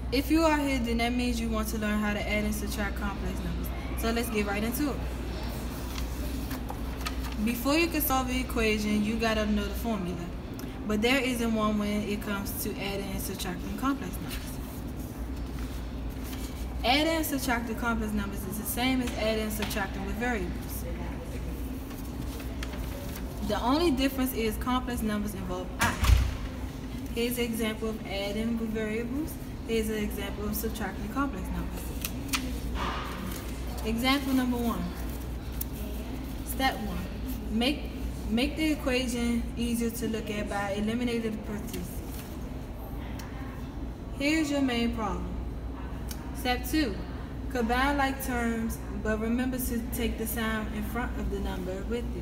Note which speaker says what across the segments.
Speaker 1: If you are here, then that means you want to learn how to add and subtract complex numbers. So let's get right into it. Before you can solve an equation, you gotta know the formula. But there isn't one when it comes to adding and subtracting complex numbers. Adding and subtracting complex numbers is the same as adding and subtracting with variables. The only difference is complex numbers involve I. Here's an example of adding with variables. Here's an example of subtracting complex numbers. Example number 1. Step 1. Make the equation easier to look at by eliminating the parentheses. Here's your main problem. Step 2. Combine like terms, but remember to take the sign in front of the number with it.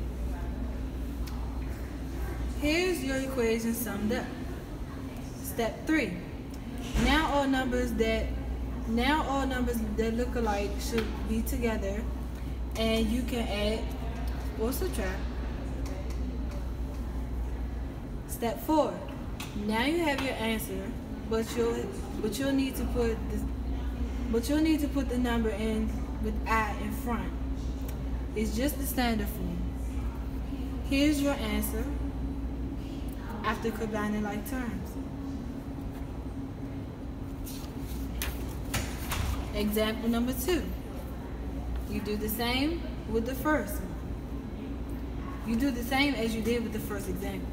Speaker 1: Here's your equation summed up. Step 3. Now all numbers that look alike should be together, and you can add or subtract. Step 4. Now you have your answer, but you'll need to put the number in with I in front. It's just the standard form. Here's your answer after combining like terms. Example number 2. You do the same with the first one. You do the same as you did with the first example.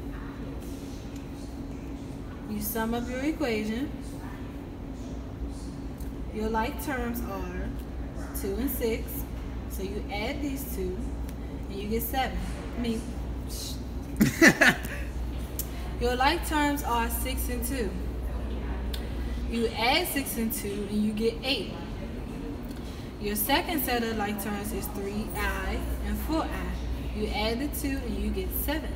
Speaker 1: You sum up your equation. Your like terms are 2 and 6. So you add these two and you get 7. Your like terms are 6 and 2. You add 6 and 2 and you get 8. Your second set of like terms is 3i and 4i. You add the 2 and you get 7i.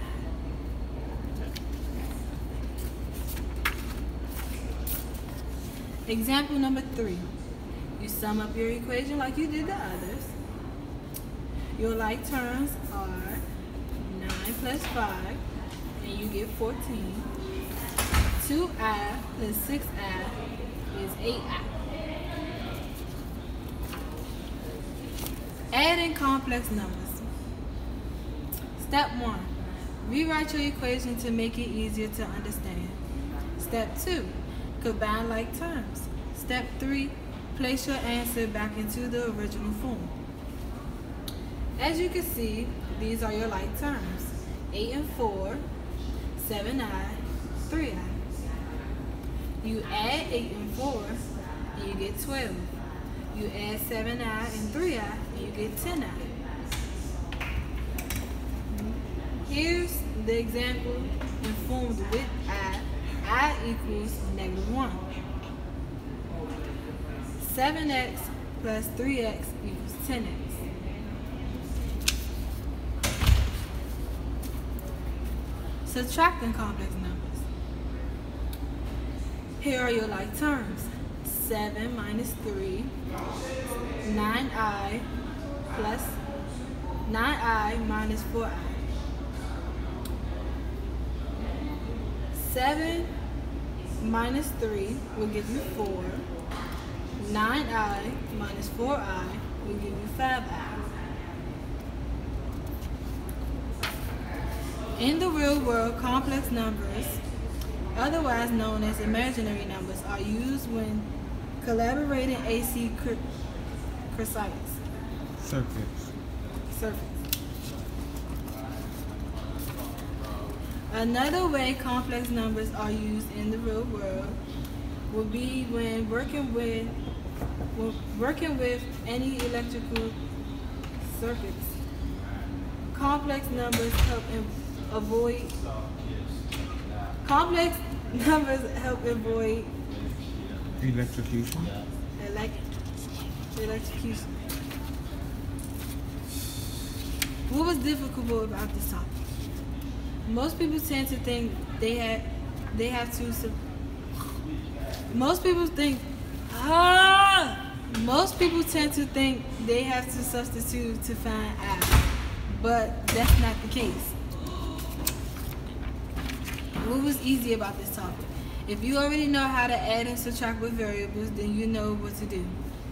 Speaker 1: Example number 3. You sum up your equation like you did the others. Your like terms are 9 plus 5 and you get 14. 2i plus 6i is 8i. Adding complex numbers. Step 1. Rewrite your equation to make it easier to understand. Step 2. Combine like terms. Step 3. Place your answer back into the original form. As you can see, these are your like terms. 8 and 4, 7i, 3i. You add 8 and 4, and you get 12. You add 7i and 3i, and you get 10i. Here's the example informed with I equals -1. 7x plus 3x equals 10x. Subtracting complex numbers. Here are your like terms. 7 minus 3, 9i plus 9i minus 4i. 7 minus 3 will give you 4. 9i minus 4i will give you 5i. In the real world, complex numbers, otherwise known as imaginary numbers, are used when collaborating AC circuits. Another way complex numbers are used in the real world would be when working with any electrical circuits. Complex numbers help avoid
Speaker 2: electrocution.
Speaker 1: Electrocution. What was difficult about this topic? Most people tend to think most people tend to think they have to substitute to find I, but that's not the case. What was easy about this topic? If you already know how to add and subtract with variables, then you know what to do.